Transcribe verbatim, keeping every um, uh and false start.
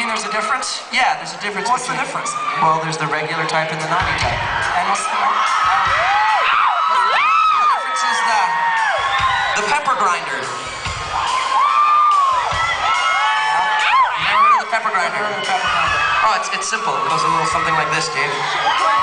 there's a difference? Yeah, there's a difference. What's the between, difference? Well, there's the regular type and the naughty type. And what's the, um, The difference is the, the pepper grinder. You never heard of the pepper grinder? I've heard of the pepper grinder. Oh, it's, it's simple. It goes a little something like this, Dave.